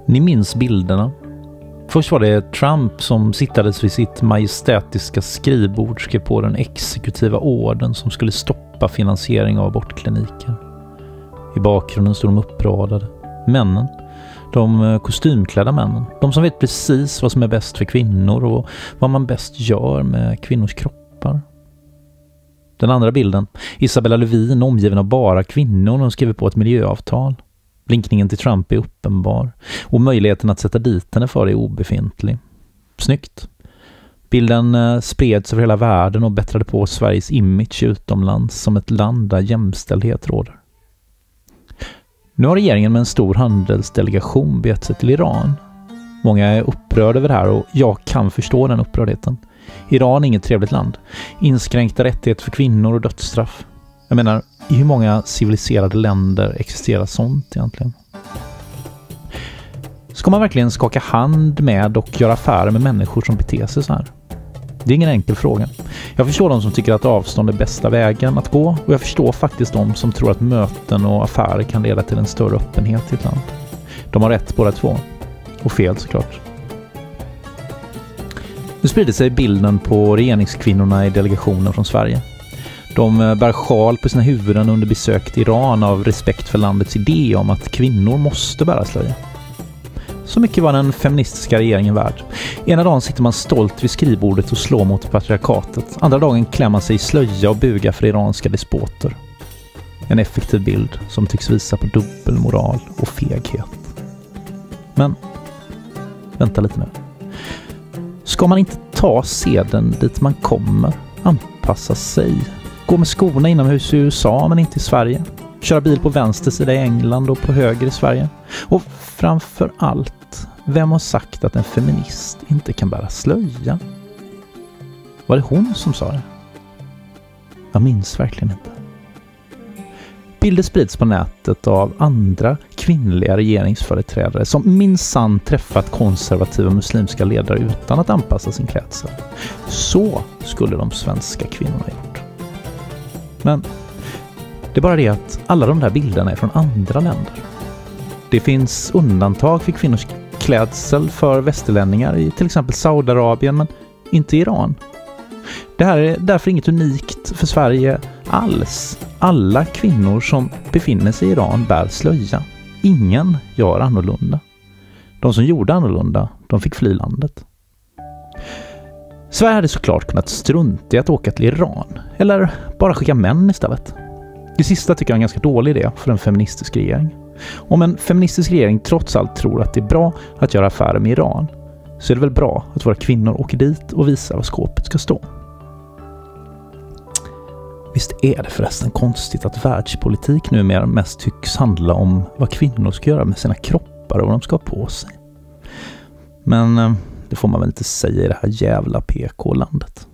Ni minns bilderna. Först var det Trump som sittades vid sitt majestätiska skrivbord, skrev på den exekutiva orden som skulle stoppa finansiering av abortkliniker. I bakgrunden stod de uppradade. Männen. De kostymklädda männen. De som vet precis vad som är bäst för kvinnor och vad man bäst gör med kvinnors kroppar. Den andra bilden. Isabella Lövin omgiven av bara kvinnor och skriver på ett miljöavtal. Blinkningen till Trump är uppenbar och möjligheten att sätta dit henne för är obefintlig. Snyggt. Bilden spreds över hela världen och bättrade på Sveriges image utomlands som ett land där jämställdhet råder. Nu har regeringen med en stor handelsdelegation begett sig till Iran. Många är upprörda över det här och jag kan förstå den upprördheten. Iran är inget trevligt land. Inskränkta rättigheter för kvinnor och dödsstraff. Jag menar, i hur många civiliserade länder existerar sånt egentligen? Ska man verkligen skaka hand med och göra affärer med människor som beter sig så här? Det är ingen enkel fråga. Jag förstår de som tycker att avstånd är bästa vägen att gå och jag förstår faktiskt de som tror att möten och affärer kan leda till en större öppenhet i ett land. De har rätt båda två. Och fel såklart. Nu sprider sig bilden på regeringskvinnorna i delegationen från Sverige. De bär sjal på sina huvuden under besök till Iran av respekt för landets idé om att kvinnor måste bära slöja. Så mycket var den feministiska regeringen värd. Ena dagen sitter man stolt vid skrivbordet och slår mot patriarkatet. Andra dagen klämmer man sig i slöja och bugar för iranska despoter. En effektiv bild som tycks visa på dubbelmoral och feghet. Men, vänta lite nu. Ska man inte ta seden dit man kommer? Anpassa sig? Gå med skorna inomhus i USA men inte i Sverige? Köra bil på vänster sida i England och på höger i Sverige? Och framför allt, vem har sagt att en feminist inte kan bära slöja? Var det hon som sa det? Jag minns verkligen inte. Bilder sprids på nätet av andra kvinnliga regeringsföreträdare som minsann träffat konservativa muslimska ledare utan att anpassa sin klädsel. Så skulle de svenska kvinnorna gjort. Men det är bara det att alla de där bilderna är från andra länder. Det finns undantag för kvinnors klädsel för västerlänningar i till exempel Saudiarabien men inte Iran. Det här är därför inget unikt för Sverige alls. Alla kvinnor som befinner sig i Iran bär slöja. Ingen gör annorlunda. De som gjorde annorlunda, de fick fly landet. Sverige hade såklart kunnat strunta i att åka till Iran. Eller bara skicka män istället. Det sista tycker jag är en ganska dålig idé för en feministisk regering. Om en feministisk regering trots allt tror att det är bra att göra affärer med Iran så är det väl bra att våra kvinnor åker dit och visar var skåpet ska stå. Visst är det förresten konstigt att världspolitik numera mest tycks handla om vad kvinnor ska göra med sina kroppar och vad de ska ha på sig. Men det får man väl inte säga i det här jävla PK-landet.